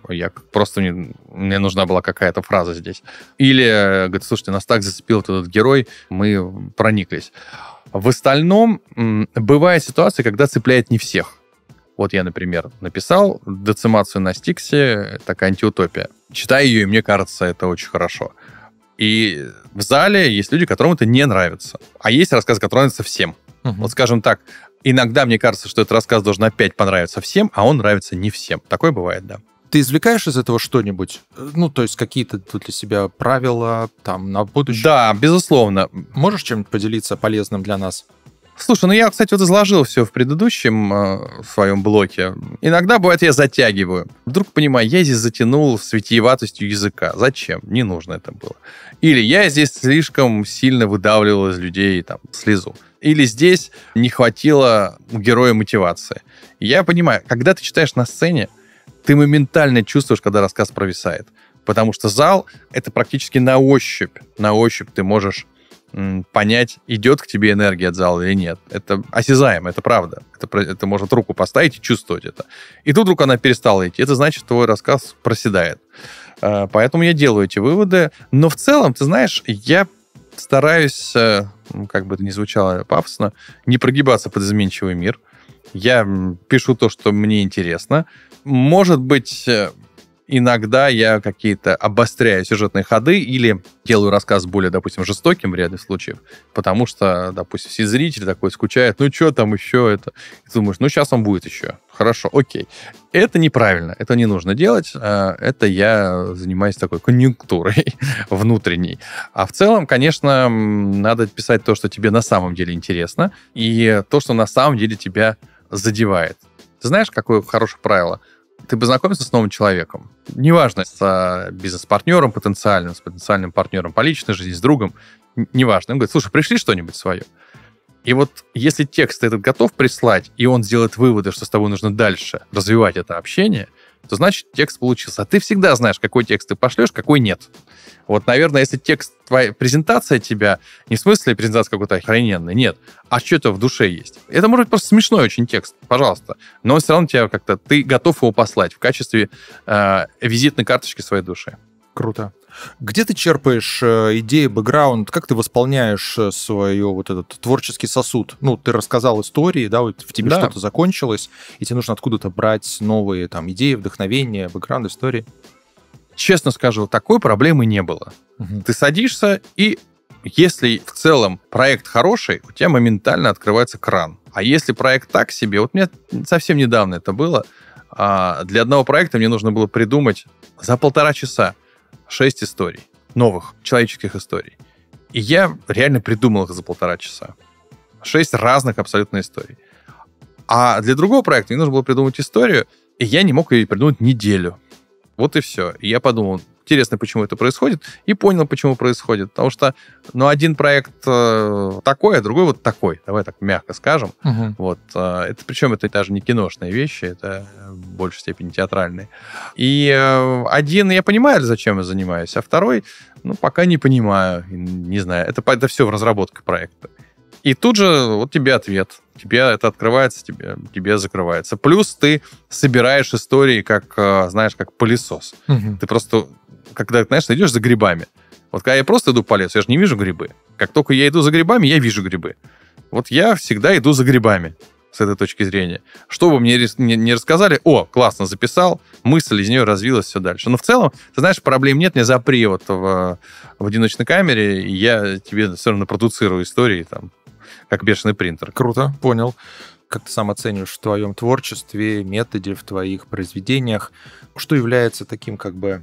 мне нужна была какая-то фраза здесь. Или, говорит, слушайте, нас так зацепил этот герой, мы прониклись. В остальном, бывает ситуация, когда цепляет не всех. Вот я, например, написал децимацию на Стиксе, такая антиутопия. Читаю ее, и мне кажется, это очень хорошо. И в зале есть люди, которым это не нравится. А есть рассказы, которые нравятся всем. Вот, скажем так, иногда мне кажется, что этот рассказ должен опять понравиться всем, а он нравится не всем. Такое бывает, да. Ты извлекаешь из этого что-нибудь? Ну, то есть какие-то тут для себя правила там на будущее? Да, безусловно. Можешь чем-нибудь поделиться полезным для нас? Слушай, я, кстати, вот изложил все в предыдущем своем блоке. Иногда, бывает, я затягиваю. Вдруг понимаю, я здесь затянул с витиеватостью языка. Зачем? Не нужно это было. Или я здесь слишком сильно выдавливал из людей слезу. Или здесь не хватило у героя мотивации. Я понимаю, когда ты читаешь на сцене, ты моментально чувствуешь, когда рассказ провисает. Потому что зал — это практически на ощупь. На ощупь ты можешь понять, идет к тебе энергия от зала или нет. Это осязаемо, это правда. Это может руку поставить и чувствовать это. И тут вдруг она перестала идти. Это значит, твой рассказ проседает. Поэтому я делаю эти выводы. Но в целом, ты знаешь, я стараюсь, как бы это ни звучало пафосно, не прогибаться под изменчивый мир. Я пишу то, что мне интересно. Может быть, иногда я какие-то обостряю сюжетные ходы или делаю рассказ более, допустим, жестоким в ряде случаев, потому что, допустим, все зрители такой скучают, что там еще это? И ты думаешь, сейчас он будет еще. Хорошо, окей. Это неправильно, это не нужно делать. Это я занимаюсь такой конъюнктурой внутренней. А в целом, конечно, надо писать то, что тебе на самом деле интересно, и то, что на самом деле тебя задевает. Ты знаешь, какое хорошее правило? Ты познакомился с новым человеком. Неважно, с бизнес-партнером потенциальным, с потенциальным партнером по личной жизни, с другом. Неважно. Он говорит, слушай, пришли что-нибудь свое? И вот если текст этот готов прислать, и он сделает выводы, что с тобой нужно дальше развивать это общение, то значит текст получился. А ты всегда знаешь, какой текст ты пошлешь, какой нет. Вот, наверное, если текст, твоя презентация тебя, не в смысле презентация какой-то охрененной, нет, а что-то в душе есть. Это может быть просто смешной очень текст, пожалуйста, но все равно тебя как-то, ты готов его послать в качестве визитной карточки своей души. Круто. Где ты черпаешь идеи, бэкграунд? Как ты восполняешь свой вот этот творческий сосуд? Ты рассказал истории, да, вот в тебе что-то закончилось, и тебе нужно откуда-то брать новые идеи, вдохновения, бэкграунд, истории. Честно скажу, такой проблемы не было. Ты садишься, и если в целом проект хороший, у тебя моментально открывается кран. А если проект так себе, вот у меня совсем недавно это было, для одного проекта мне нужно было придумать за 1,5 часа 6 историй, новых человеческих историй. И я реально придумал их за 1,5 часа. 6 разных абсолютно историй. А для другого проекта мне нужно было придумать историю, и я не мог ее придумать неделю. Вот и все. И я подумал, интересно, почему это происходит, и понял, почему происходит. Потому что, один проект такой, а другой вот такой. Давай так мягко скажем. Вот. Причем это даже не киношные вещи, это в большей степени театральные. И один я понимаю, зачем я занимаюсь, а второй, пока не понимаю, не знаю. Это все в разработке проекта. И тут же вот тебе ответ. Тебе это открывается, тебе закрывается. Плюс ты собираешь истории, как пылесос. Ты просто, когда, ты идешь за грибами. Вот когда я просто иду по лесу, я же не вижу грибы. Как только я иду за грибами, я вижу грибы. Вот я всегда иду за грибами с этой точки зрения. Что бы мне не рассказали, классно записал, мысль из нее развилась все дальше. Но в целом, ты знаешь, проблем нет, мне запри вот в одиночной камере, и я тебе все равно продуцирую истории там, как бешеный принтер. Круто, понял. Как ты сам оцениваешь в твоем творчестве, методе, в твоих произведениях, что является таким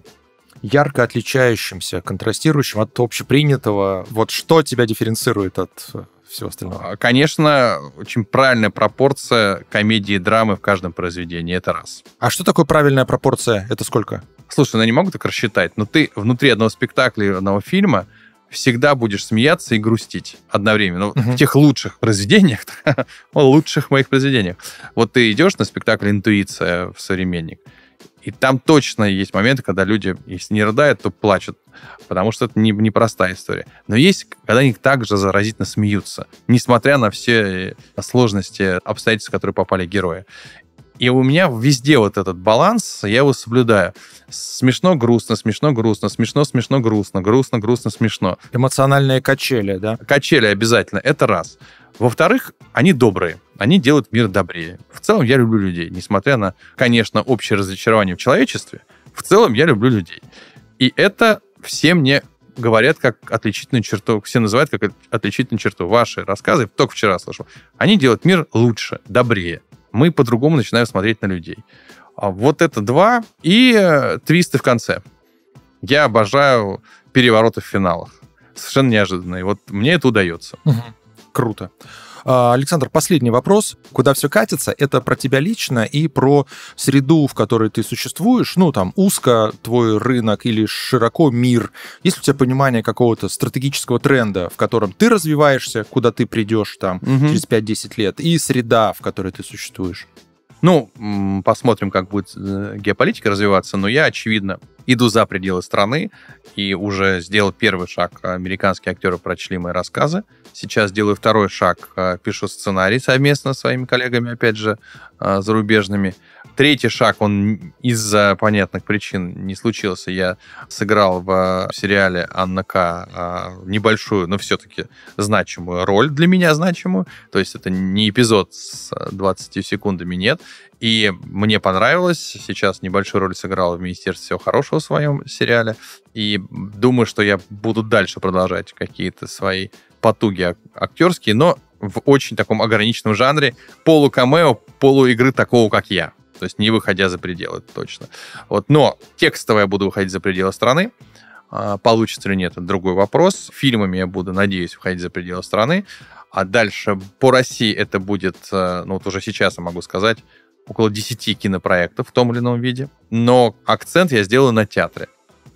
ярко отличающимся, контрастирующим от общепринятого? Вот что тебя дифференцирует от всего остального? Конечно, очень правильная пропорция комедии и драмы в каждом произведении. Это раз. А что такое правильная пропорция? Это сколько? Слушай, я не могу так рассчитать, но ты внутри одного спектакля, одного фильма всегда будешь смеяться и грустить одновременно. В тех лучших произведениях, лучших моих произведениях. Вот ты идешь на спектакль «Интуиция» в «Современник», и там точно есть моменты, когда люди, если не рыдают, то плачут, потому что это непростая история. Но есть, когда они также заразительно смеются, несмотря на все сложности, обстоятельства, в которые попали герои. И у меня везде вот этот баланс, я его соблюдаю. Смешно-грустно, смешно-грустно, смешно-смешно-грустно, грустно-грустно, смешно. Эмоциональные качели, да? Качели обязательно, это раз. Во-вторых, они добрые, они делают мир добрее. В целом я люблю людей, несмотря на, конечно, общее разочарование в человечестве, в целом я люблю людей. И это все мне говорят как отличительную черту, все называют как отличительную черту. Ваши рассказы, только вчера слышал, они делают мир лучше, добрее. Мы по-другому начинаем смотреть на людей. Вот это два. И твисты в конце. Я обожаю перевороты в финалах. Совершенно неожиданные. Вот мне это удается. Круто. Александр, последний вопрос. Куда все катится? Это про тебя лично и про среду, в которой ты существуешь. Узко твой рынок или широко мир. Есть ли у тебя понимание какого-то стратегического тренда, в котором ты развиваешься, куда ты придешь через 5-10 лет, и среда, в которой ты существуешь? Посмотрим, как будет геополитика развиваться, но я, очевидно, иду за пределы страны и уже сделал первый шаг. Американские актеры прочли мои рассказы. Сейчас делаю второй шаг, пишу сценарий совместно с своими коллегами, опять же, зарубежными. Третий шаг, он из-за понятных причин не случился. Я сыграл в сериале «Анна К» небольшую, но все-таки значимую роль, для меня значимую. То есть это не эпизод с 20 секундами, нет. И мне понравилось. Сейчас небольшую роль сыграл в «Министерстве всего хорошего» в своем сериале. И думаю, что я буду дальше продолжать какие-то свои потуги актерские, но в очень таком ограниченном жанре полукамео, полуигры такого, как я. То есть не выходя за пределы, это точно. Но текстово я буду выходить за пределы страны. Получится или нет, это другой вопрос. Фильмами я буду, надеюсь, выходить за пределы страны. А дальше по России это будет, уже сейчас я могу сказать, около 10 кинопроектов в том или ином виде. Но акцент я сделаю на театре.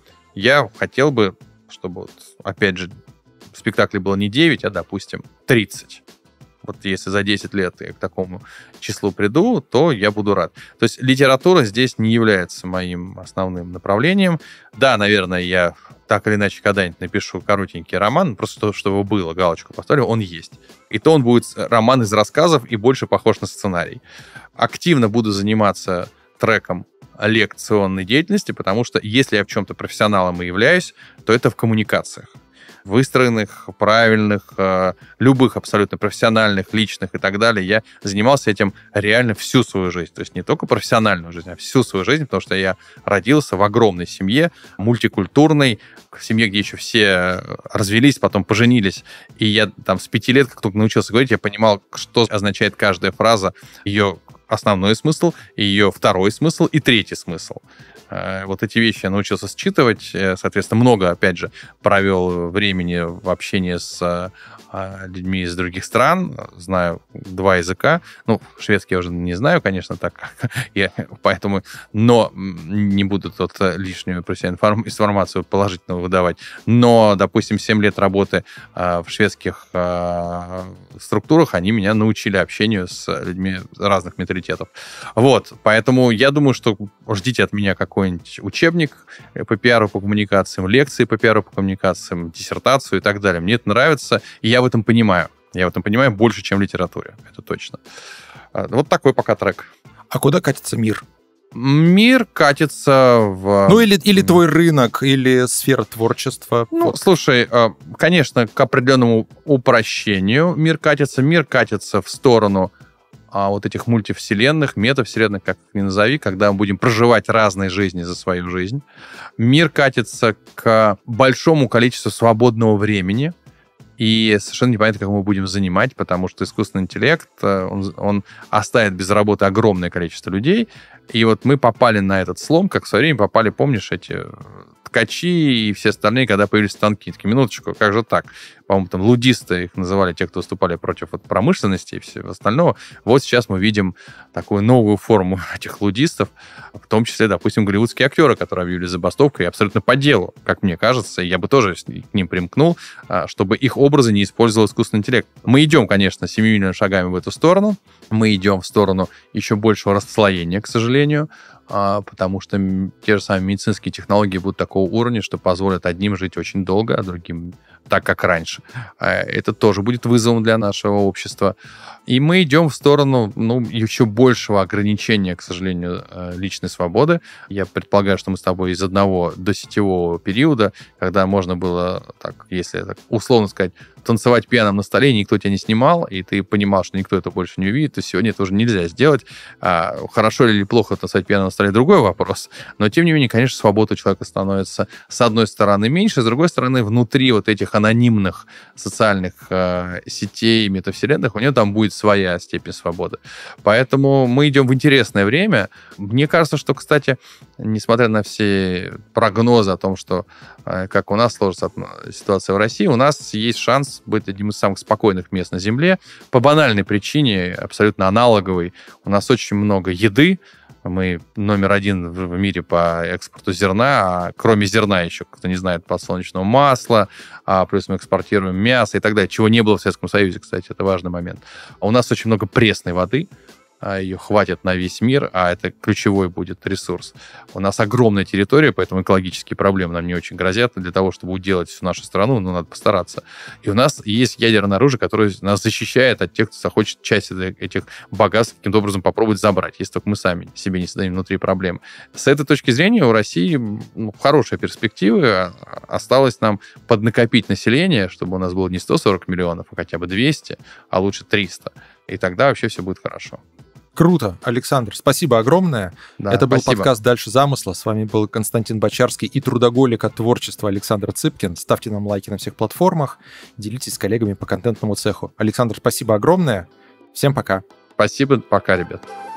Я хотел бы, чтобы, опять же, в спектакле было не 9, а, допустим, 30. Вот если за 10 лет я к такому числу приду, то я буду рад. То есть литература здесь не является моим основным направлением. Да, наверное, я так или иначе когда-нибудь напишу коротенький роман, просто чтобы было, галочку поставлю, он есть. И то он будет роман из рассказов и больше похож на сценарий. Активно буду заниматься треком лекционной деятельности, потому что если я в чем-то профессионалом и являюсь, то это в коммуникациях. Выстроенных, правильных, любых абсолютно профессиональных, личных и так далее. Я занимался этим реально всю свою жизнь. То есть не только профессиональную жизнь, а всю свою жизнь, потому что я родился в огромной семье, мультикультурной, в семье, где еще все развелись, потом поженились. И я с 5 лет, как только научился говорить, я понимал, что означает каждая фраза, ее основной смысл, и ее второй смысл, и третий смысл. Вот эти вещи я научился считывать. Соответственно, много, опять же, провел времени в общении с людьми из других стран. Знаю 2 языка. Ну, шведский я уже не знаю, конечно, так. Поэтому... Но не буду тут лишнюю про себя информацию положительно выдавать. Но, допустим, 7 лет работы в шведских структурах, они меня научили общению с людьми разных менталитетов. Вот. Поэтому я думаю, что ждите от меня какой-нибудь учебник по пиару, по коммуникациям, лекции по пиару, по коммуникациям, диссертацию и так далее. Мне это нравится, и я в этом понимаю. Я в этом понимаю больше, чем в литературе. Это точно. Вот такой пока трек. А куда катится мир? Мир катится в... Ну, или твой рынок, или сфера творчества. Ну, вот. Слушай, конечно, к определенному упрощению мир катится. Мир катится в сторону вот этих мультивселенных, метавселенных, как ни назови, когда мы будем проживать разные жизни за свою жизнь. Мир катится к большому количеству свободного времени, и совершенно непонятно, как мы будем занимать, потому что искусственный интеллект, он оставит без работы огромное количество людей. И вот мы попали на этот слом, как в свое время попали, помнишь, эти ткачи и все остальные, когда появились станки. Такие, минуточку, как же так? По-моему, там лудисты их называли, те, кто выступали против промышленности и всего остального. Вот сейчас мы видим такую новую форму этих лудистов, в том числе, допустим, голливудские актеры, которые объявили забастовку, и абсолютно по делу, как мне кажется, и я бы тоже к ним примкнул, чтобы их образы не использовал искусственный интеллект. Мы идем, конечно, семимильными шагами в эту сторону, мы идем в сторону еще большего расслоения, к сожалению, потому что те же самые медицинские технологии будут такого уровня, что позволят одним жить очень долго, а другим так, как раньше. Это тоже будет вызовом для нашего общества. И мы идем в сторону еще большего ограничения, к сожалению, личной свободы. Я предполагаю, что мы с тобой из одного досетевого периода, когда можно было, так, если так условно сказать, танцевать пьяным на столе, и никто тебя не снимал, и ты понимал, что никто это больше не увидит, то сегодня это уже нельзя сделать. Хорошо или плохо танцевать пьяным на столе — другой вопрос. Но, тем не менее, конечно, свобода у человека становится, с одной стороны, меньше, с другой стороны, внутри вот этих анонимных социальных сетей, метавселенных, у него там будет своя степень свободы. Поэтому мы идем в интересное время. Мне кажется, что, кстати, несмотря на все прогнозы о том, что как у нас сложится ситуация в России, у нас есть шанс быть одним из самых спокойных мест на Земле по банальной причине, абсолютно аналоговой. У нас очень много еды. Мы номер 1 в мире по экспорту зерна, а кроме зерна еще, кто не знает, подсолнечного масла, плюс мы экспортируем мясо и так далее, чего не было в Советском Союзе, кстати, это важный момент. У нас очень много пресной воды, ее хватит на весь мир, а это ключевой будет ресурс. У нас огромная территория, поэтому экологические проблемы нам не очень грозят. Для того, чтобы уделать всю нашу страну, надо постараться. И у нас есть ядерное оружие, которое нас защищает от тех, кто захочет часть этих богатств каким-то образом попробовать забрать, если только мы сами себе не создадим внутри проблемы. С этой точки зрения у России хорошие перспективы. Осталось нам поднакопить население, чтобы у нас было не 140 миллионов, а хотя бы 200, а лучше 300. И тогда вообще все будет хорошо. Круто, Александр, спасибо огромное. Да, это был спасибо. Подкаст «Дальше замысла». С вами был Константин Бочарский и трудоголик от творчества Александр Цыпкин. Ставьте нам лайки на всех платформах, делитесь с коллегами по контентному цеху. Александр, спасибо огромное. Всем пока. Спасибо, пока, ребят.